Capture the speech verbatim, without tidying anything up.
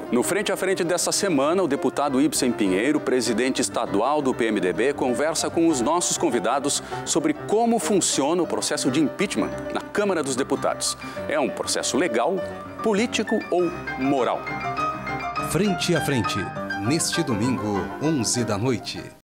No Frente a Frente dessa semana, o deputado Ibsen Pinheiro, presidente estadual do P M D B, conversa com os nossos convidados sobre como funciona o processo de impeachment na Câmara dos Deputados. É um processo legal, político ou moral? Frente a Frente, neste domingo, onze da noite.